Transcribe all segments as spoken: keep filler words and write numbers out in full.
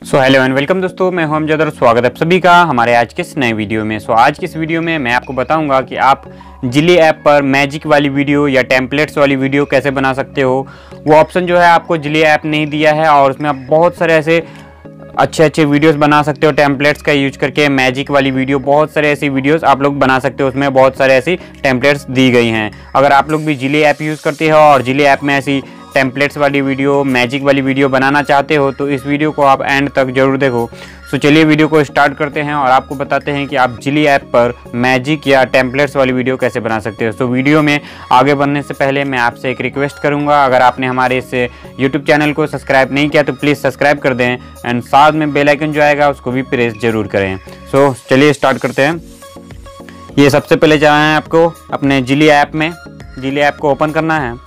So hello and welcome दोस्तों, मैं हूं अमजद और स्वागत है आप सभी का हमारे आज के इस नए वीडियो में। सो so, आज की इस वीडियो में मैं आपको बताऊंगा कि आप जिली ऐप पर मैजिक वाली वीडियो या टेम्पलेट्स वाली वीडियो कैसे बना सकते हो। वो ऑप्शन जो है आपको जिली ऐप नहीं दिया है और उसमें आप बहुत सारे ऐसे अच्छे अच्छे वीडियोस बना सकते हो टेम्पलेट्स का यूज करके। मैजिक वाली वीडियो, बहुत सारे ऐसी वीडियोस आप लोग बना सकते हो, उसमें बहुत सारे ऐसी टेम्पलेट्स दी गई हैं। अगर आप लोग भी जिली ऐप यूज़ करते हो और जिली ऐप में ऐसी टेम्पलेट्स वाली वीडियो, मैजिक वाली वीडियो बनाना चाहते हो तो इस वीडियो को आप एंड तक जरूर देखो। सो चलिए वीडियो को स्टार्ट करते हैं और आपको बताते हैं कि आप जिली ऐप पर मैजिक या टेम्पलेट्स वाली वीडियो कैसे बना सकते हो। सो वीडियो में आगे बढ़ने से पहले मैं आपसे एक रिक्वेस्ट करूंगा, अगर आपने हमारे इस यूट्यूब चैनल को सब्सक्राइब नहीं किया तो प्लीज़ सब्सक्राइब कर दें एंड साथ में बेल आइकन जो आएगा उसको भी प्रेस जरूर करें। सो चलिए स्टार्ट करते हैं। ये सबसे पहले जाना है आपको अपने जिली ऐप में। जिली ऐप को ओपन करना है।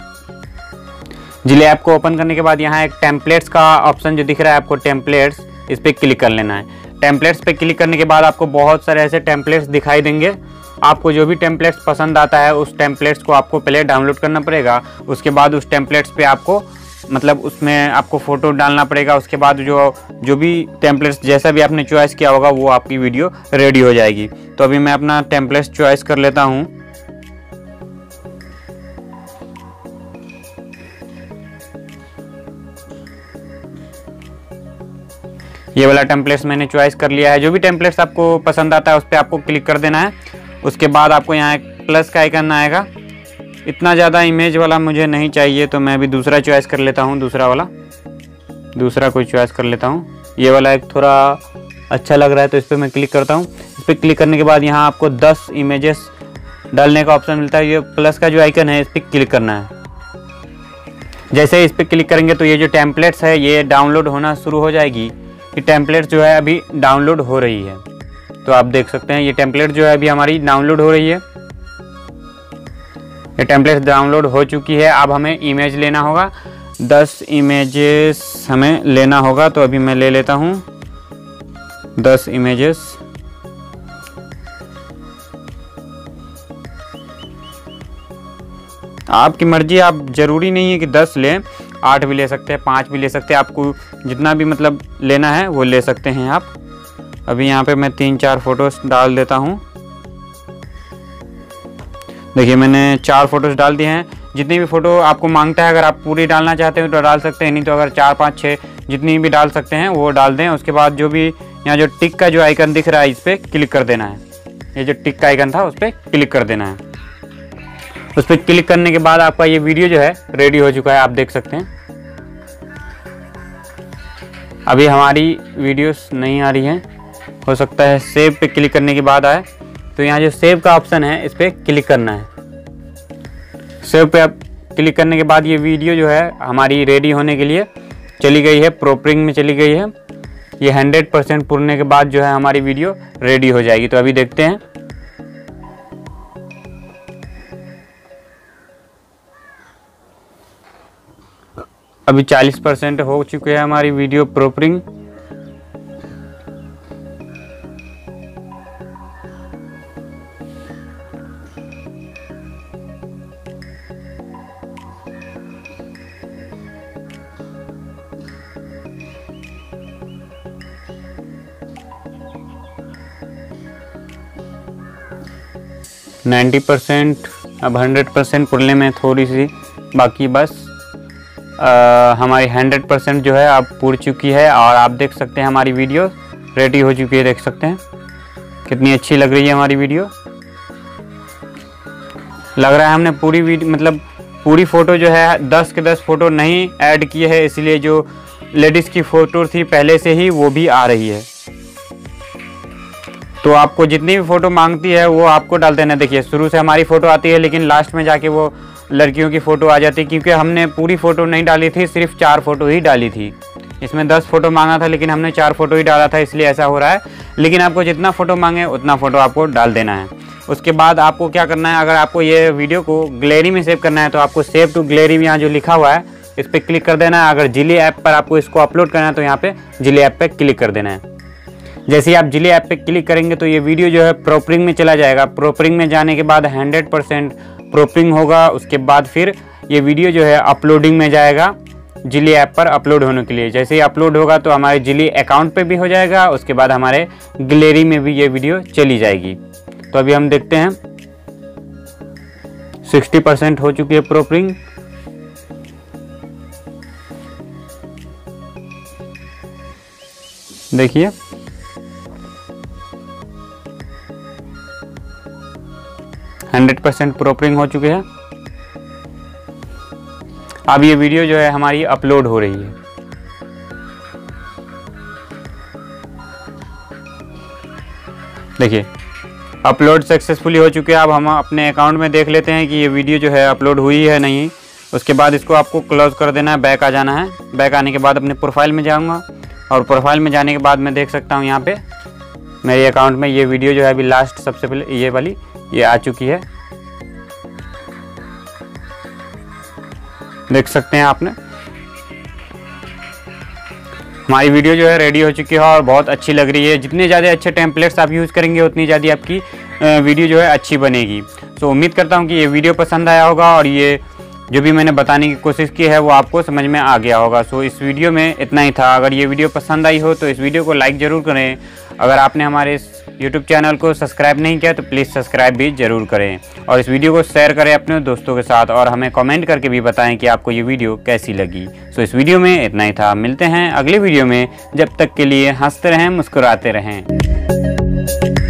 जिली ऐप को ओपन करने के बाद यहाँ एक टेम्पलेट्स का ऑप्शन जो दिख रहा है आपको, टेम्पलेट्स, इस पर क्लिक कर लेना है। टेम्पलेट्स पे क्लिक करने के बाद आपको बहुत सारे ऐसे टेम्पलेट्स दिखाई देंगे। आपको जो भी टेम्पलेट्स पसंद आता है उस टेम्पलेट्स को आपको पहले डाउनलोड करना पड़ेगा। उसके बाद उस टेम्पलेट्स पे आपको मतलब उसमें आपको फ़ोटो डालना पड़ेगा। उसके बाद जो जो भी टेम्पलेट्स जैसा भी आपने चॉइस किया होगा वो आपकी वीडियो रेडी हो जाएगी। तो अभी मैं अपना टेम्पलेट्स चॉइस कर लेता हूँ। ये वाला टेम्पलेट्स मैंने चॉइस कर लिया है। जो भी टेम्पलेट्स आपको पसंद आता है उस पर आपको क्लिक कर देना है। उसके बाद आपको यहाँ एक प्लस का आइकन आएगा। इतना ज़्यादा इमेज वाला मुझे नहीं चाहिए तो मैं अभी दूसरा चॉइस कर लेता हूँ। दूसरा वाला दूसरा कोई चॉइस कर लेता हूँ। ये वाला एक थोड़ा अच्छा लग रहा है तो इस पर मैं क्लिक करता हूँ। इस पर क्लिक करने के बाद यहाँ आपको दस इमेजेस डालने का ऑप्शन मिलता है। ये प्लस का जो आइकन है इस पर क्लिक करना है। जैसे इस पर क्लिक करेंगे तो ये जो टेम्पलेट्स है ये डाउनलोड होना शुरू हो जाएगी। ये टेम्पलेट जो है अभी डाउनलोड हो रही है, तो आप देख सकते हैं ये टेम्पलेट जो है अभी हमारी डाउनलोड हो रही है। ये टेम्पलेट डाउनलोड हो चुकी है। अब हमें इमेज लेना होगा, दस इमेजेस हमें लेना होगा। तो अभी मैं ले लेता हूँ दस इमेजेस। आपकी मर्जी, आप ज़रूरी नहीं है कि दस लें, आठ भी ले सकते हैं, पाँच भी ले सकते हैं। आपको जितना भी मतलब लेना है वो ले सकते हैं आप। अभी यहाँ पे मैं तीन चार फोटोज़ डाल देता हूँ। देखिए मैंने चार फोटोज़ डाल दिए हैं। जितनी भी फ़ोटो आपको मांगता है अगर आप पूरी डालना चाहते हैं तो डाल सकते हैं, नहीं तो अगर चार पाँच छः जितनी भी डाल सकते हैं वो डाल दें। उसके बाद जो भी यहाँ जो टिक का जो आइकन दिख रहा है इस पर क्लिक कर देना है। ये जो टिक का आइकन था उस पर क्लिक कर देना है। उस पर क्लिक करने के बाद आपका ये वीडियो जो है रेडी हो चुका है, आप देख सकते हैं। अभी हमारी वीडियोस नहीं आ रही हैं, हो सकता है सेव पे क्लिक करने के बाद आए। तो यहाँ जो सेव का ऑप्शन है इस पर क्लिक करना है। सेव पे आप क्लिक करने के बाद ये वीडियो जो है हमारी रेडी होने के लिए चली गई है, प्रोपरिंग में चली गई है। ये हंड्रेड परसेंट पुरने के बाद जो है हमारी वीडियो रेडी हो जाएगी। तो अभी देखते हैं। अभी चालीस परसेंट हो चुके हैं हमारी वीडियो प्रोपरिंग। नाइन्टी परसेंट, अब हंड्रेड परसेंट पुरने में थोड़ी सी बाकी, बस आ, हमारी हंड्रेड परसेंट जो है अब पूर चुकी है। और आप देख सकते हैं हमारी वीडियो रेडी हो चुकी है। देख सकते हैं कितनी अच्छी लग रही है हमारी वीडियो। लग रहा है हमने पूरी वीडियो मतलब पूरी फ़ोटो जो है दस के दस फ़ोटो नहीं ऐड किए हैं, इसलिए जो लेडीज़ की फ़ोटो थी पहले से ही वो भी आ रही है। तो आपको जितनी भी फ़ोटो मांगती है वो आपको डाल देना। देखिए शुरू से हमारी फ़ोटो आती है लेकिन लास्ट में जाके वो लड़कियों की फ़ोटो आ जाती है, क्योंकि हमने पूरी फ़ोटो नहीं डाली थी, सिर्फ चार फ़ोटो ही डाली थी। इसमें दस फ़ोटो मांगा था लेकिन हमने चार फ़ोटो ही डाला था, इसलिए ऐसा हो रहा है। लेकिन आपको जितना फ़ोटो मांगे उतना फ़ोटो आपको डाल देना है। उसके बाद आपको क्या करना है, अगर आपको ये वीडियो को गैलरी में सेव करना है तो आपको सेव टू गैलरी में यहाँ जो लिखा हुआ है इस पर क्लिक कर देना है। अगर जिली ऐप पर आपको इसको अपलोड करना है तो यहाँ पर जिली ऐप पर क्लिक कर देना है। जैसे ही आप जिली ऐप पे क्लिक करेंगे तो ये वीडियो जो है प्रोपरिंग में चला जाएगा। प्रोपरिंग में जाने के बाद हंड्रेड परसेंट प्रोपरिंग होगा। उसके बाद फिर ये वीडियो जो है अपलोडिंग में जाएगा। जिली ऐप पर अपलोड होने के लिए। जैसे ही अपलोड होगा तो हमारे जिली अकाउंट पे भी हो जाएगा, उसके बाद हमारे गैलरी में भी ये वीडियो चली जाएगी। तो अभी हम देखते हैं साठ परसेंट हो चुकी है प्रोपरिंग। देखिए हंड्रेड परसेंट प्रोपरिंग हो चुके हैं। अब ये वीडियो जो है हमारी अपलोड हो रही है। देखिए अपलोड सक्सेसफुली हो चुके हैं। अब हम अपने अकाउंट में देख लेते हैं कि ये वीडियो जो है अपलोड हुई है नहीं। उसके बाद इसको आपको क्लोज कर देना है, बैक आ जाना है। बैक आने के बाद अपने प्रोफाइल में जाऊंगा और प्रोफाइल में जाने के बाद मैं देख सकता हूँ यहाँ पे मेरे अकाउंट में ये वीडियो जो है अभी लास्ट सबसे पहले ये वाली ये आ चुकी है। देख सकते हैं आपने हमारी वीडियो जो है रेडी हो चुकी है और बहुत अच्छी लग रही है। जितने ज़्यादा अच्छे टेम्पलेट्स आप यूज़ करेंगे उतनी ज़्यादा आपकी वीडियो जो है अच्छी बनेगी। सो उम्मीद करता हूँ कि ये वीडियो पसंद आया होगा और ये जो भी मैंने बताने की कोशिश की है वो आपको समझ में आ गया होगा। सो इस वीडियो में इतना ही था। अगर ये वीडियो पसंद आई हो तो इस वीडियो को लाइक ज़रूर करें। अगर आपने हमारे इस यूट्यूब चैनल को सब्सक्राइब नहीं किया तो प्लीज़ सब्सक्राइब भी ज़रूर करें और इस वीडियो को शेयर करें अपने दोस्तों के साथ और हमें कमेंट करके भी बताएं कि आपको ये वीडियो कैसी लगी। सो इस वीडियो में इतना ही था। मिलते हैं अगले वीडियो में। जब तक के लिए हंसते रहें, मुस्कुराते रहें।